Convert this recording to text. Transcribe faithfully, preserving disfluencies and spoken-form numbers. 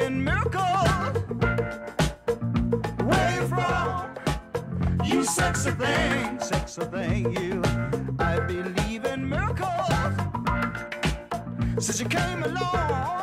in miracles. Where you from? You sexy thing, sexy thing, you. I believe in miracles. Since you came along,